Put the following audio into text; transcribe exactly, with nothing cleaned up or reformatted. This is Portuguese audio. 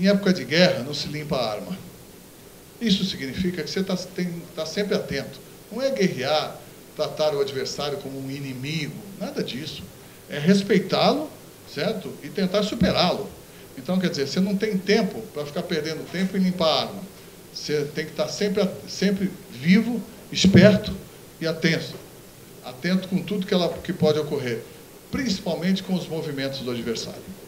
Em época de guerra, não se limpa a arma. Isso significa que você está tá sempre atento. Não é guerrear, tratar o adversário como um inimigo, nada disso. É respeitá-lo, certo? E tentar superá-lo. Então, quer dizer, você não tem tempo para ficar perdendo tempo em limpar a arma. Você tem que estar sempre, sempre vivo, esperto e atento. Atento com tudo que, ela, que pode ocorrer, principalmente com os movimentos do adversário.